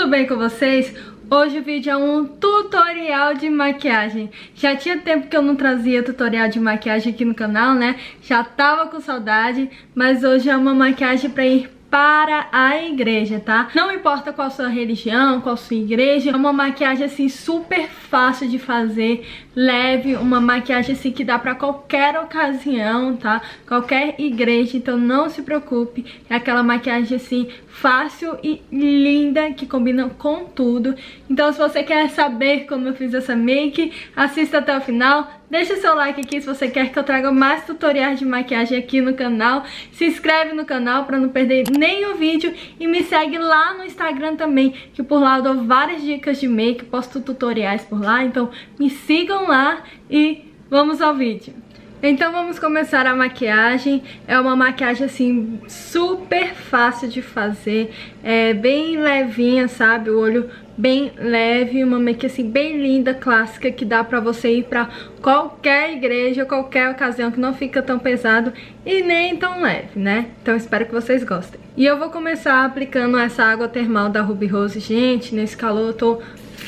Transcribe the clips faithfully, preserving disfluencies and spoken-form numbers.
tudo bem com vocês? Hoje o vídeo é um tutorial de maquiagem. Já tinha tempo que eu não trazia tutorial de maquiagem aqui no canal, né? Já tava com saudade, mas hoje é uma maquiagem pra ir para a igreja, tá? Não importa qual sua religião, qual sua igreja, é uma maquiagem assim super fácil de fazer, leve, uma maquiagem assim que dá pra qualquer ocasião, tá? Qualquer igreja, então não se preocupe, é aquela maquiagem assim fácil e linda que combina com tudo. Então se você quer saber como eu fiz essa make, assista até o final. Deixa seu like aqui se você quer que eu traga mais tutoriais de maquiagem aqui no canal. Se inscreve no canal para não perder nenhum vídeo. E me segue lá no Instagram também, que por lá eu dou várias dicas de make, posto tutoriais por lá. Então me sigam lá e vamos ao vídeo. Então vamos começar a maquiagem. É uma maquiagem assim super fácil de fazer, é bem levinha, sabe? O olho bem leve, uma make assim bem linda, clássica, que dá pra você ir pra qualquer igreja, qualquer ocasião, que não fica tão pesado e nem tão leve, né? Então espero que vocês gostem. E eu vou começar aplicando essa água termal da Ruby Rose. Gente, nesse calor eu tô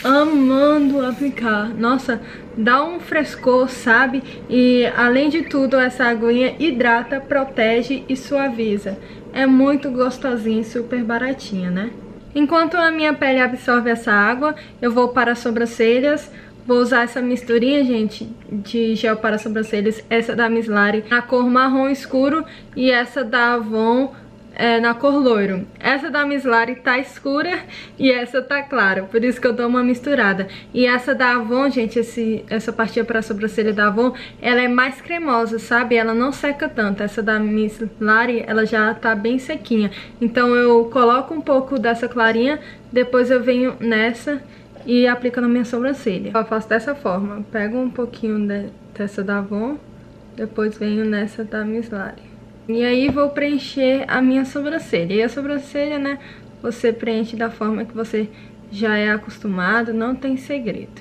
amando aplicar. Nossa, dá um frescor, sabe? E além de tudo, essa aguinha hidrata, protege e suaviza. É muito gostosinha e super baratinha, né? Enquanto a minha pele absorve essa água, eu vou para as sobrancelhas. Vou usar essa misturinha, gente, de gel para sobrancelhas. Essa da Miss Lari na cor marrom escuro e essa da Avon É, na cor loiro. Essa da Miss Lari tá escura e essa tá clara, por isso que eu dou uma misturada. E essa da Avon, gente, esse, essa partinha para a sobrancelha da Avon, ela é mais cremosa, sabe? Ela não seca tanto. Essa da Miss Lari, ela já tá bem sequinha. Então eu coloco um pouco dessa clarinha, depois eu venho nessa e aplico na minha sobrancelha. Eu faço dessa forma, pego um pouquinho de, dessa da Avon, depois venho nessa da Miss Lari. E aí vou preencher a minha sobrancelha. E a sobrancelha, né, você preenche da forma que você já é acostumado, não tem segredo.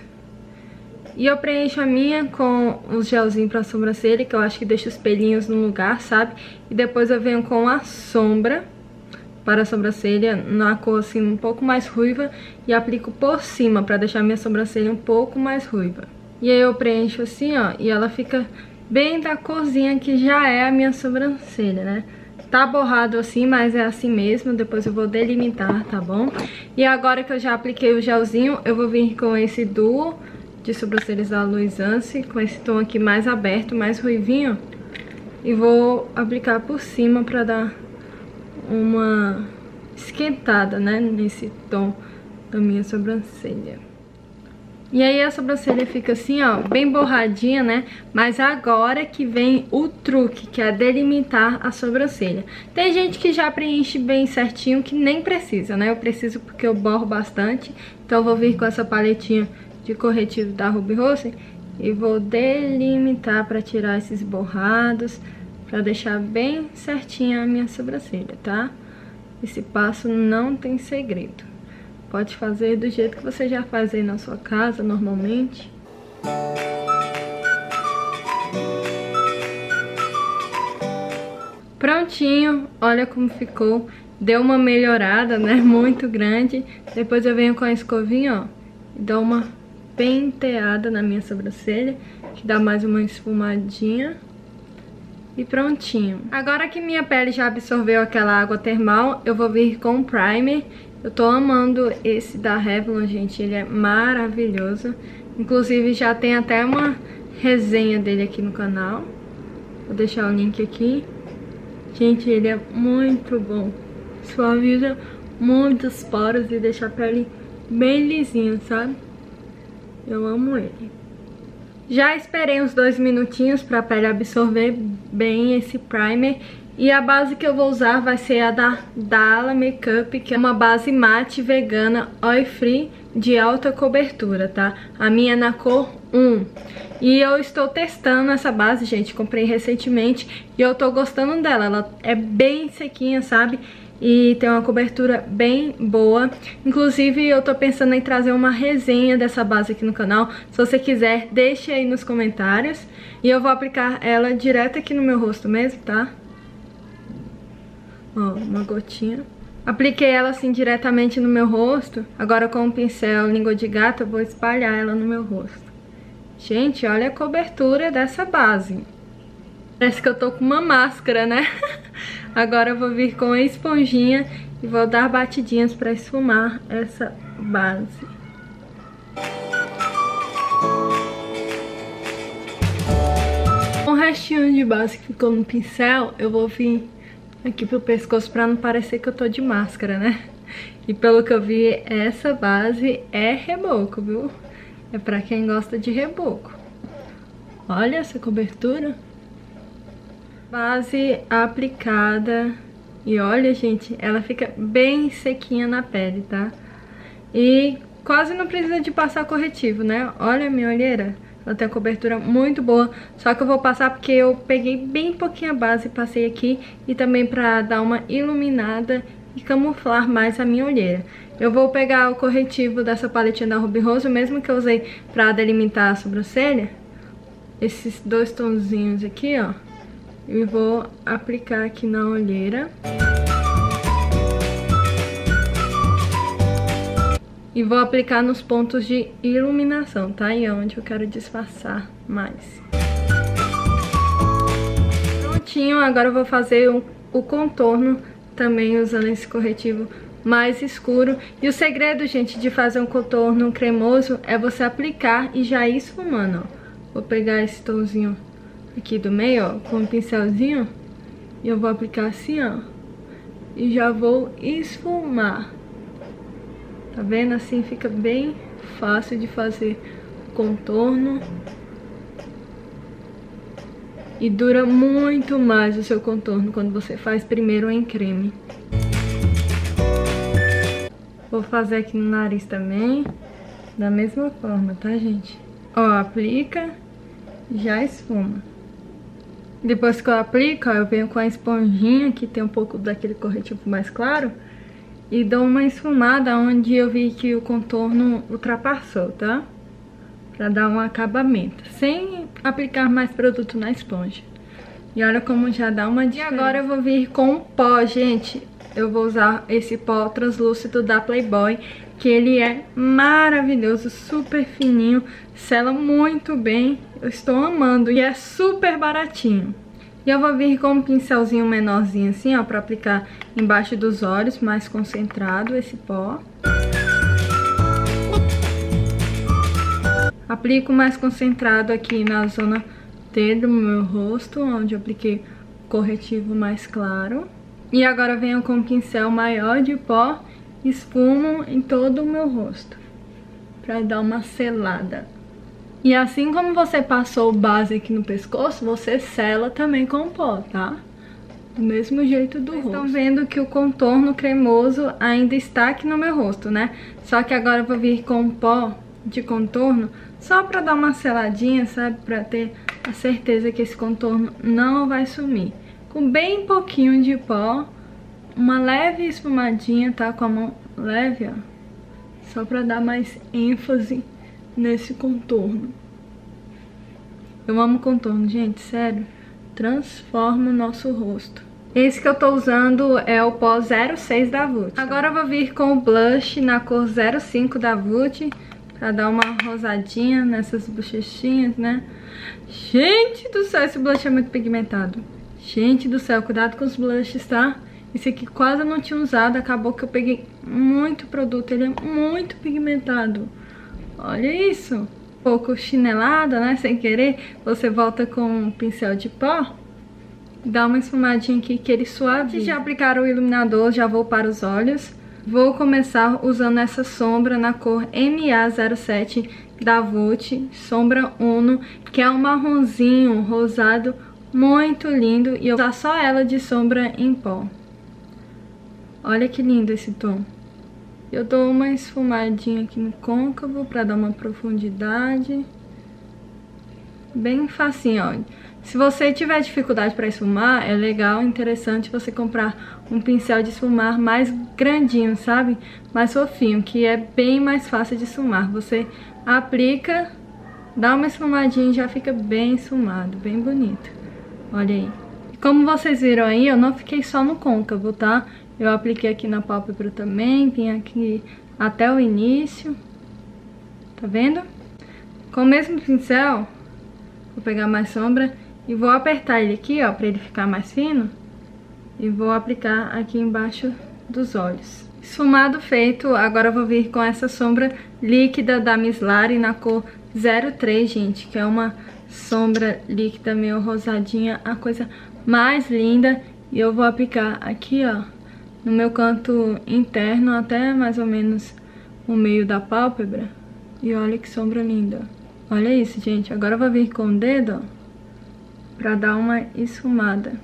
E eu preencho a minha com os gelzinhos pra sobrancelha, que eu acho que deixa os pelinhos no lugar, sabe? E depois eu venho com a sombra para a sobrancelha, na cor assim um pouco mais ruiva, e aplico por cima pra deixar a minha sobrancelha um pouco mais ruiva. E aí eu preencho assim, ó, e ela fica bem da corzinha que já é a minha sobrancelha, né? Tá borrado assim, mas é assim mesmo. Depois eu vou delimitar, tá bom? E agora que eu já apliquei o gelzinho, eu vou vir com esse duo de sobrancelhas da Luisance, com esse tom aqui mais aberto, mais ruivinho. E vou aplicar por cima pra dar uma esquentada, né? Nesse tom da minha sobrancelha. E aí a sobrancelha fica assim, ó, bem borradinha, né? Mas agora que vem o truque, que é delimitar a sobrancelha. Tem gente que já preenche bem certinho, que nem precisa, né? Eu preciso porque eu borro bastante. Então eu vou vir com essa paletinha de corretivo da Ruby Rose e vou delimitar pra tirar esses borrados, pra deixar bem certinha a minha sobrancelha, tá? Esse passo não tem segredo. Pode fazer do jeito que você já faz aí na sua casa, normalmente. Prontinho, olha como ficou. Deu uma melhorada, né? Muito grande. Depois eu venho com a escovinha, ó, e dou uma penteada na minha sobrancelha, que dá mais uma esfumadinha. E prontinho. Agora que minha pele já absorveu aquela água termal, eu vou vir com o primer. Eu tô amando esse da Revlon, gente, ele é maravilhoso. Inclusive já tem até uma resenha dele aqui no canal. Vou deixar o link aqui. Gente, ele é muito bom. Suaviza muitos poros e deixa a pele bem lisinha, sabe? Eu amo ele. Já esperei uns dois minutinhos pra pele absorver bem esse primer. E a base que eu vou usar vai ser a da Dala Makeup, que é uma base mate vegana oil free de alta cobertura, tá? A minha é na cor um. E eu estou testando essa base, gente, comprei recentemente e eu tô gostando dela. Ela é bem sequinha, sabe? E tem uma cobertura bem boa. Inclusive eu tô pensando em trazer uma resenha dessa base aqui no canal. Se você quiser, deixe aí nos comentários. E eu vou aplicar ela direto aqui no meu rosto mesmo, tá? Ó, uma gotinha. Apliquei ela assim diretamente no meu rosto. Agora com o pincel língua de gato eu vou espalhar ela no meu rosto. Gente, olha a cobertura dessa base. Parece que eu tô com uma máscara, né? Agora eu vou vir com a esponjinha e vou dar batidinhas pra esfumar essa base. Com o restinho de base que ficou no pincel, eu vou vir aqui pro pescoço pra não parecer que eu tô de máscara, né? E pelo que eu vi, essa base é reboco, viu? É pra quem gosta de reboco. Olha essa cobertura. Base aplicada. E olha, gente, ela fica bem sequinha na pele, tá? E quase não precisa de passar corretivo, né? Olha a minha olheira. Ela tem uma cobertura muito boa, só que eu vou passar porque eu peguei bem pouquinho a base e passei aqui. E também pra dar uma iluminada e camuflar mais a minha olheira. Eu vou pegar o corretivo dessa paletinha da Ruby Rose, o mesmo que eu usei pra delimitar a sobrancelha. Esses dois tonzinhos aqui, ó. E vou aplicar aqui na olheira. E vou aplicar nos pontos de iluminação, tá? E é onde eu quero disfarçar mais. Prontinho, agora eu vou fazer o, o contorno também usando esse corretivo mais escuro. E o segredo, gente, de fazer um contorno cremoso é você aplicar e já ir esfumando, ó. Vou pegar esse tomzinho aqui do meio, ó, com um pincelzinho. E eu vou aplicar assim, ó. E já vou esfumar. Tá vendo? Assim fica bem fácil de fazer contorno. E dura muito mais o seu contorno quando você faz primeiro em creme. Vou fazer aqui no nariz também, da mesma forma, tá, gente? Ó, aplica, já esfuma. Depois que eu aplico, ó, eu venho com a esponjinha, que tem um pouco daquele corretivo mais claro, e dou uma esfumada onde eu vi que o contorno ultrapassou, tá? Pra dar um acabamento, sem aplicar mais produto na esponja. E olha como já dá uma diferença. E agora eu vou vir com o pó, gente. Eu vou usar esse pó translúcido da Playboy, que ele é maravilhoso, super fininho, sela muito bem. Eu estou amando e é super baratinho. E eu vou vir com um pincelzinho menorzinho assim, ó, pra aplicar embaixo dos olhos, mais concentrado esse pó. Aplico mais concentrado aqui na zona T do meu rosto, onde eu apliquei o corretivo mais claro. E agora venho com um pincel maior de pó, esfumo em todo o meu rosto, pra dar uma selada. E assim como você passou base aqui no pescoço, você sela também com pó, tá? Do mesmo jeito do rosto. Vocês estão vendo que o contorno cremoso ainda está aqui no meu rosto, né? Só que agora eu vou vir com pó de contorno, só pra dar uma seladinha, sabe? Pra ter a certeza que esse contorno não vai sumir. Com bem pouquinho de pó, uma leve esfumadinha, tá? Com a mão leve, ó. Só pra dar mais ênfase nesse contorno. Eu amo contorno, gente, sério. Transforma o nosso rosto. Esse que eu tô usando é o pó zero seis da Vult. Agora eu vou vir com o blush na cor zero cinco da Vult, pra dar uma rosadinha nessas bochechinhas, né? Gente do céu, esse blush é muito pigmentado. Gente do céu, cuidado com os blushes, tá? Esse aqui quase eu não tinha usado, acabou que eu peguei muito produto, ele é muito pigmentado. Olha isso. Um pouco chinelada, né? Sem querer. Você volta com um pincel de pó. Dá uma esfumadinha aqui que ele suaviza. Antes de aplicar o iluminador, já vou para os olhos. Vou começar usando essa sombra na cor M A zero sete da Vult. Sombra Uno, que é um marronzinho rosado muito lindo. E eu vou usar só ela de sombra em pó. Olha que lindo esse tom. Eu dou uma esfumadinha aqui no côncavo pra dar uma profundidade. Bem facinho, ó. Se você tiver dificuldade pra esfumar, é legal, interessante você comprar um pincel de esfumar mais grandinho, sabe? Mais fofinho, que é bem mais fácil de esfumar. Você aplica, dá uma esfumadinha e já fica bem esfumado, bem bonito. Olha aí. Como vocês viram aí, eu não fiquei só no côncavo, tá? Eu apliquei aqui na pálpebra também, vim aqui até o início. Tá vendo? Com o mesmo pincel, vou pegar mais sombra e vou apertar ele aqui, ó, pra ele ficar mais fino. E vou aplicar aqui embaixo dos olhos. Esfumado feito, agora eu vou vir com essa sombra líquida da Miss Lari na cor zero três, gente, que é uma sombra líquida meio rosadinha, a coisa mais linda. E eu vou aplicar aqui, ó, no meu canto interno, até mais ou menos o meio da pálpebra. E olha que sombra linda. Olha isso, gente. Agora eu vou vir com o dedo, ó, pra dar uma esfumada.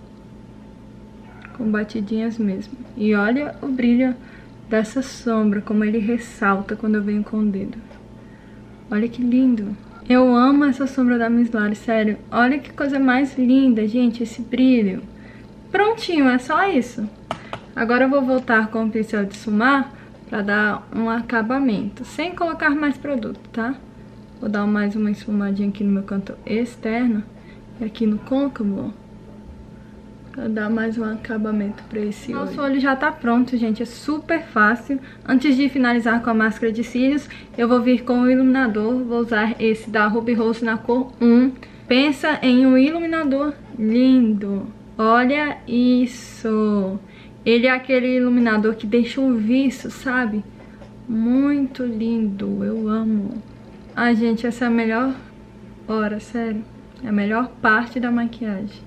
Com batidinhas mesmo. E olha o brilho dessa sombra, como ele ressalta quando eu venho com o dedo. Olha que lindo. Eu amo essa sombra da Miss Lari, sério. Olha que coisa mais linda, gente, esse brilho. Prontinho, é só isso. Agora eu vou voltar com o pincel de esfumar pra dar um acabamento, sem colocar mais produto, tá? Vou dar mais uma esfumadinha aqui no meu canto externo e aqui no côncavo, pra dar mais um acabamento pra esse olho. Nosso olho já tá pronto, gente, é super fácil. Antes de finalizar com a máscara de cílios, eu vou vir com o iluminador. Vou usar esse da Ruby Rose na cor um. Pensa em um iluminador lindo. Olha isso. Ele é aquele iluminador que deixa o viço, sabe? Muito lindo, eu amo. Ai, gente, essa é a melhor hora, sério. É a melhor parte da maquiagem.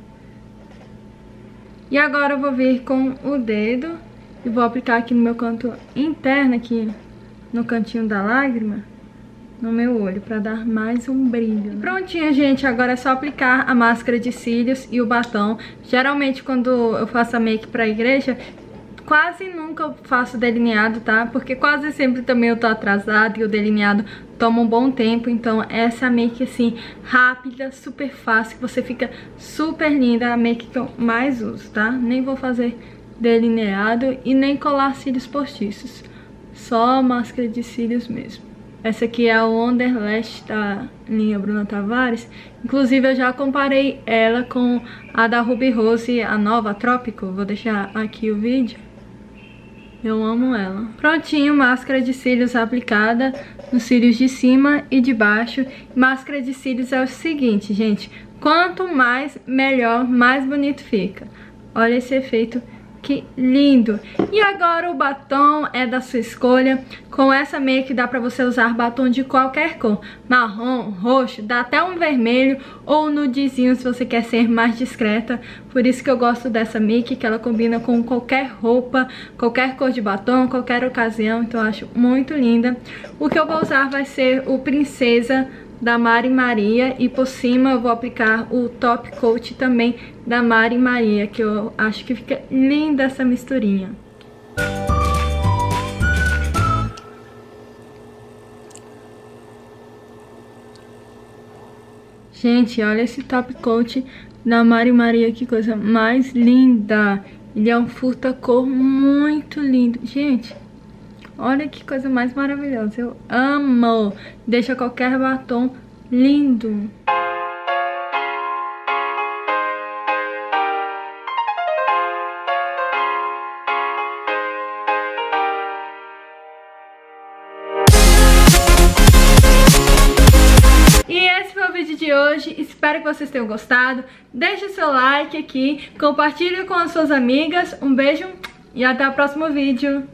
E agora eu vou vir com o dedo e vou aplicar aqui no meu canto interno, aqui no cantinho da lágrima, no meu olho, pra dar mais um brilho, né? Prontinho, gente, agora é só aplicar a máscara de cílios e o batom. Geralmente quando eu faço a make pra igreja, quase nunca eu faço delineado, tá? Porque quase sempre também eu tô atrasada e o delineado toma um bom tempo. Então essa make assim, rápida, super fácil, que você fica super linda. A make que eu mais uso, tá? Nem vou fazer delineado e nem colar cílios postiços. Só máscara de cílios mesmo. Essa aqui é a Wonderlash da linha Bruna Tavares. Inclusive eu já comparei ela com a da Ruby Rose, a nova Trópico. Vou deixar aqui o vídeo. Eu amo ela. Prontinho, máscara de cílios aplicada nos cílios de cima e de baixo. Máscara de cílios é o seguinte, gente. Quanto mais, melhor, mais bonito fica. Olha esse efeito, que lindo. E agora o batom é da sua escolha. Com essa make dá pra você usar batom de qualquer cor. Marrom, roxo, dá até um vermelho ou nudezinho se você quer ser mais discreta. Por isso que eu gosto dessa make, que ela combina com qualquer roupa, qualquer cor de batom, qualquer ocasião. Então eu acho muito linda. O que eu vou usar vai ser o Princesa da Mari Maria, e por cima eu vou aplicar o Top Coat também da Mari Maria, que eu acho que fica linda essa misturinha. Gente, olha esse Top Coat da Mari Maria, que coisa mais linda. Ele é um furta-cor muito lindo. Gente, olha que coisa mais maravilhosa. Eu amo. Deixa qualquer batom lindo. E esse foi o vídeo de hoje. Espero que vocês tenham gostado. Deixe seu like aqui. Compartilhe com as suas amigas. Um beijo e até o próximo vídeo.